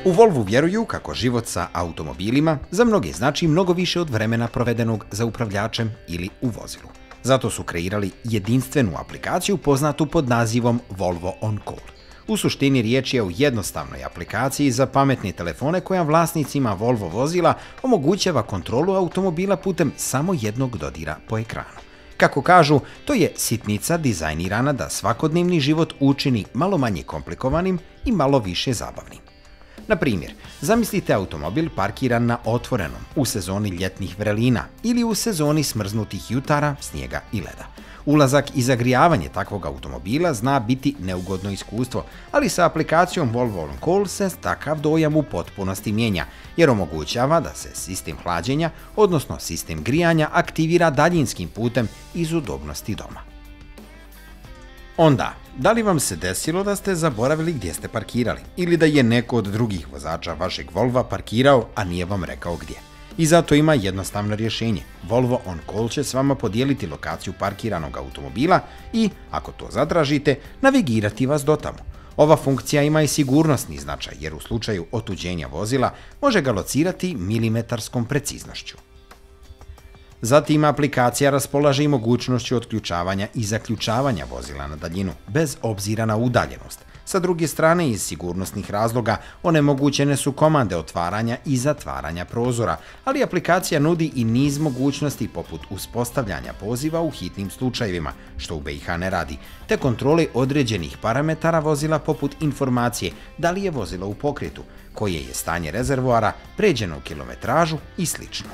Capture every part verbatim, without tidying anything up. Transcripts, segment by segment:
U Volvu vjeruju kako život sa automobilima za mnoge znači mnogo više od vremena provedenog za upravljačem ili u vozilu. Zato su kreirali jedinstvenu aplikaciju poznatu pod nazivom Volvo On Call. U suštini riječ je o jednostavnoj aplikaciji za pametne telefone koja vlasnicima Volvo vozila omogućava kontrolu automobila putem samo jednog dodira po ekranu. Kako kažu, to je sitnica dizajnirana da svakodnevni život učini malo manje komplikovanim i malo više zabavnim. Na primjer, zamislite automobil parkiran na otvorenom u sezoni ljetnih vrelina ili u sezoni smrznutih jutara, snijega i leda. Ulazak i zagrijavanje takvog automobila zna biti neugodno iskustvo, ali sa aplikacijom Volvo On Call se takav dojam u potpunosti mijenja, jer omogućava da se sistem hlađenja, odnosno sistem grijanja, aktivira daljinskim putem iz udobnosti doma. Onda, da li vam se desilo da ste zaboravili gdje ste parkirali ili da je neko od drugih vozača vašeg Volva parkirao, a nije vam rekao gdje? I zato ima jednostavno rješenje. Volvo On Call će s vama podijeliti lokaciju parkiranog automobila i, ako to zatražite, navigirati vas do tamo. Ova funkcija ima i sigurnosni značaj, jer u slučaju otuđenja vozila može ga locirati milimetarskom preciznošću. Zatim aplikacija raspolaže i mogućnošću otključavanja i zaključavanja vozila na daljinu, bez obzira na udaljenost. Sa druge strane, iz sigurnosnih razloga onemogućene su komande otvaranja i zatvaranja prozora, ali aplikacija nudi i niz mogućnosti poput uspostavljanja poziva u hitnim slučajevima, što u B i H ne radi, te kontrole određenih parametara vozila poput informacije da li je vozilo u pokretu, koje je stanje rezervoara, pređenu kilometražu i slično.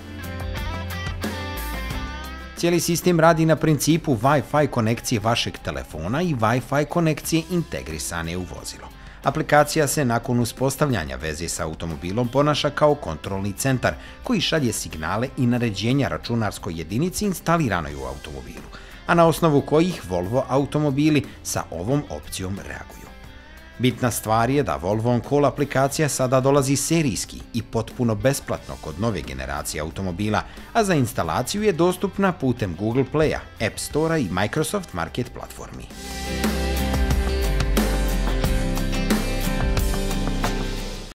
Cijeli sistem radi na principu Wi-Fi konekcije vašeg telefona i Wi-Fi konekcije integrisane u vozilo. Aplikacija se nakon uspostavljanja veze sa automobilom ponaša kao kontrolni centar koji šalje signale i naređenja računarskoj jedinici instaliranoj u automobilu, a na osnovu kojih Volvo automobili sa ovom opcijom reaguju. Bitna stvar je da Volvo On Call aplikacija sada dolazi serijski i potpuno besplatno kod nove generacije automobila, a za instalaciju je dostupna putem Google Playa, App Store-a i Microsoft Market platformi.